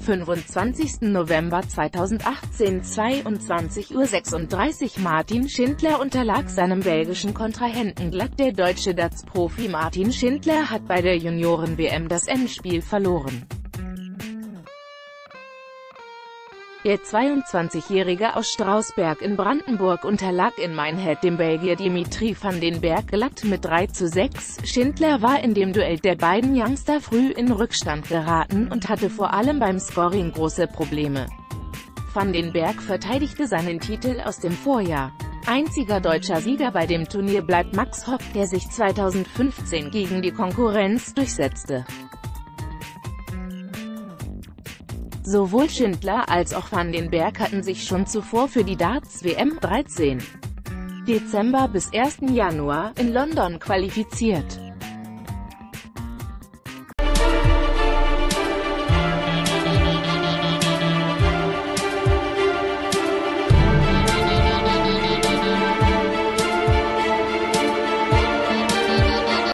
25. November 2018 22:36 Uhr. Martin Schindler unterlag seinem belgischen Kontrahenten glatt. Der deutsche Darts-Profi Martin Schindler hat bei der Junioren-WM das Endspiel verloren. Der 22-Jährige aus Strausberg in Brandenburg unterlag in Minehead dem Belgier Dimitri van den Bergh glatt mit 3:6. Schindler war in dem Duell der beiden Youngster früh in Rückstand geraten und hatte vor allem beim Scoring große Probleme. Van den Bergh verteidigte seinen Titel aus dem Vorjahr. Einziger deutscher Sieger bei dem Turnier bleibt Max Hopp, der sich 2015 gegen die Konkurrenz durchsetzte. Sowohl Schindler als auch Van den Bergh hatten sich schon zuvor für die Darts-WM 13. Dezember bis 1. Januar in London qualifiziert.